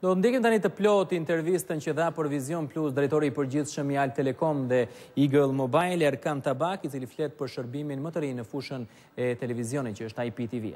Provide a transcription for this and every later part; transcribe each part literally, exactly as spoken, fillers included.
Do të ndjekim tani të plot intervistën që dha për Vision Plus drejtori i përgjithshëm i Al Telekom dhe Eagle Mobile, Erkan Tabak, i cili flet për shërbimin më të ri në fushën e televizionit, që është I P T V-a.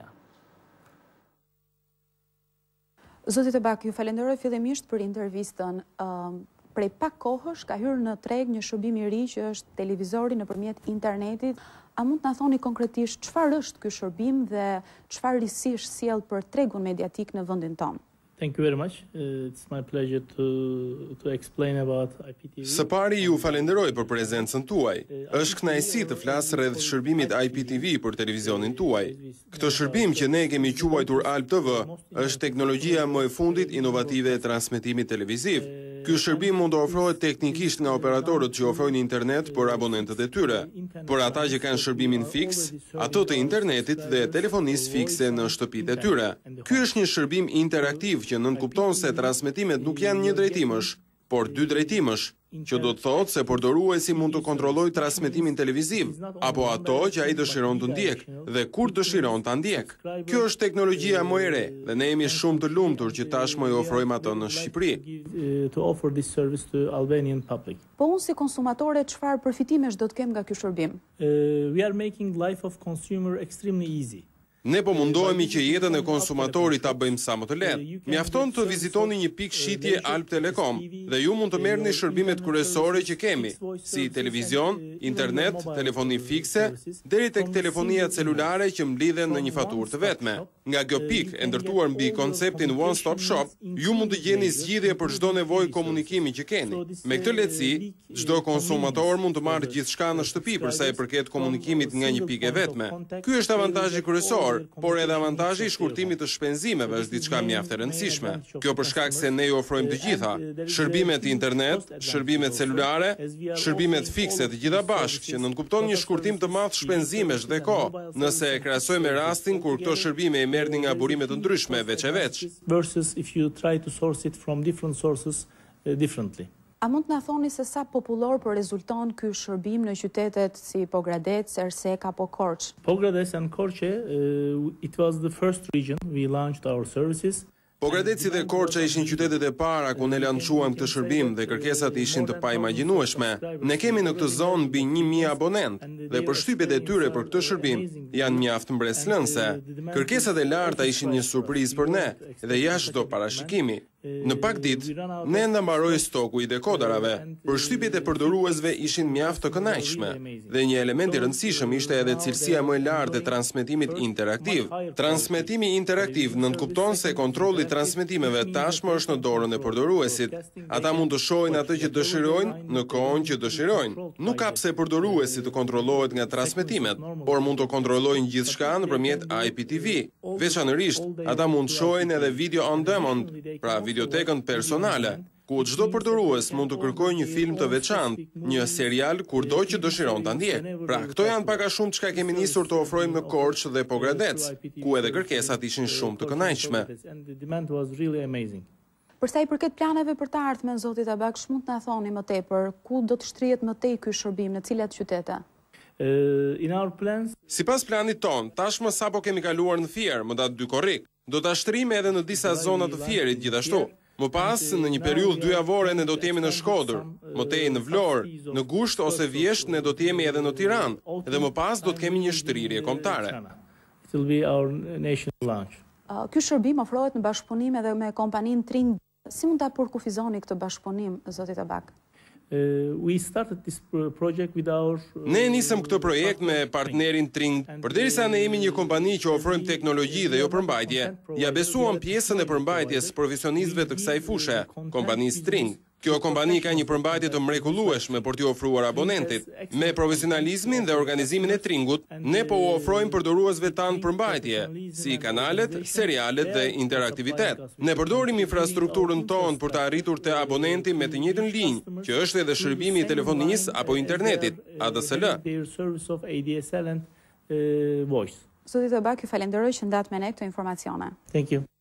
Zoti Tabak, ju falenderoj fillimisht për intervistën. Uh, prej pak kohësh ka hyrë në treg një shërbim i ri që është televizori nëpërmjet internetit. A mund të na thoni konkretisht çfarë është ky shërbim dhe çfarë risish sjell për tregun mediatik në vendin tonë? Thank you very much. Uh, it's my pleasure to to explain about I P T V. Së pari ju falenderoj për prezencën tuaj. Është kënaqësi të flas rreth shërbimit I P T V për televizionin tuaj. Këtë shërbim që ne kemi quajtur Alp T V është teknologjia më e fundit inovative e transmetimit televiziv. Ky shërbim mund të ofrohet teknikisht nga operatorët që ofrojnë internet për abonentët e tyre, por ata që kanë shërbimin fiks, ato të internetit dhe telefonisë fikse në shtëpitë e tyre. Ky është një shërbim interaktiv që nënkupton se transmetimet nuk janë një drejtimësh, por dy drejtimësh, që do të thotë se përdoruesi mund të kontrollojë transmetimin televiziv, apo ato që ai dëshiron të ndjek dhe kur dëshiron ta ndjek. Kjo është teknologjia më e re dhe ne jemi shumë të lumtur që tashmë i ofrojmë ato në Shqipëri. Po unë si konsumatore çfarë përfitimesh do të kem nga ky shërbim? Uh, we are making life of consumer extremely easy. Ne po mundohemi që jetën e konsumatorit ta bëjmë sa më të lehtë. Mjafton të vizitoni një pikë shitje Alp Telekom dhe ju mund të merrni shërbimet kryesore që kemi, si televizion, internet, telefoni fikse, deri tek telefonia celulare që mblidhen në një faturë të vetme. Nga kjo pikë e ndërtuar mbi konceptin One Stop Shop, ju mund të gjeni zgjidhje për çdo nevojë komunikimi që keni. Me këtë lehtësi, çdo konsumator mund të marrë gjithçka në shtëpi për sa i përket komunikimit nga një pikë e vetme. Ky është avantazhi kryesor, por edhe avantazhi i shkurtimit të shpenzimeve është diçka mjaft e rëndësishme. Kjo për shkak se ne ju ofrojmë të gjitha: shërbimet internet, shërbimet celulare, shërbimet fikse të gjitha bashkë, që nënkupton një shkurtim të madh shpenzimesh dhe kohë, nëse e krahasojmë me rastin kur këto shërbime i merrni nga burime të ndryshme veç e veç. Versus if you try to source it from different sources uh, differently. A mund të na thoni se sa popullor po rezulton ky shërbim në qytetet si Pogradec, Ersek apo Korç? Pogradec and Korçë, uh, it was the first region we launched our services. Pogradeci dhe Korça ishin qytetet e para ku ne lançuam këtë shërbim dhe kërkesat ishin të paimagjinueshme. Ne kemi në këtë zonë mbi një mijë abonent dhe përshtypjet e tyre për këtë shërbim janë mjaft mbreslënse. Kërkesat e larta ishin një surprizë për ne dhe jashtë çdo parashikimi. Në pak ditë, ne enda mbaroi stoku i dekodarave. Përshtypjet e përdoruesve ishin mjaft të kënaqshme dhe një element i rëndësishëm ishte edhe cilësia më e lartë e transmetimit interaktiv. Transmetimi interaktiv nënkupton se kontrolli i transmetimeve tashmë është në dorën e përdoruesit. Ata mund të shohin atë që dëshirojnë në kohën që dëshirojnë. Nuk ka pse përdoruesi të kontrollohet nga transmetimet, por mund të kontrollojnë gjithçka nëpërmjet I P T V. Veçanërisht, ata mund të shohin edhe video on demand, pra videotekën personale, ku çdo përdorues mund të kërkojë një film të veçantë, një serial kurdo që dëshiron ta ndjek. Pra, këto janë pak a shumë çka kemi nisur të ofrojmë në Korçë dhe Pogradec, ku edhe kërkesat ishin shumë të kënaqshme. Për sa i përket planeve për të ardhmen, zoti Tabak, mund të na thoni më tepër ku do të shtrihet më tej ky shërbim, në cilat qytete? Uh, in our plans, sipas planit ton, tashmë sapo kemi kaluar në Fier, më datë dy korrik. Do ta shtrijmë edhe në disa zona të Fierit gjithashtu. Më pas, në një periudhë dy javore ne do të jemi në Shkodër, më tej në Vlorë, në Gusht ose Vjesht ne do të jemi edhe në Tiranë, dhe më pas do të kemi një shtrirje kombëtare. It will be our national launch. Uh, ky shërbim ofrohet në bashkëpunim edhe me kompaninë Tring. Si mund ta përkufizoni këtë bashkëpunim, zoti Tabak? Uh, we started this project with our Ne nisëm këtë projekt me partnerin Tring. Përderisa ne jemi një kompani që ofrojmë teknologji dhe jo përmbajtje, ja besuam pjesën e përmbajtjes profesionistëve të kësaj fushë, kompanisë Tring. Kjo kompani ka një përmbajtje të mrekullueshme për t'i ofruar abonentit. Me profesionalizmin dhe organizimin e Tringut, ne po u ofrojmë përdoruesve tanë përmbajtje, si kanalet, serialet dhe interaktivitet. Ne përdorim infrastrukturën tonë për të arritur te abonenti me të njëjtën linjë, që është edhe shërbimi i telefonisë apo internetit, A D S L. Voice. Zoti Tabak, ju falenderoj që ndat me ne këto informacione. Thank you.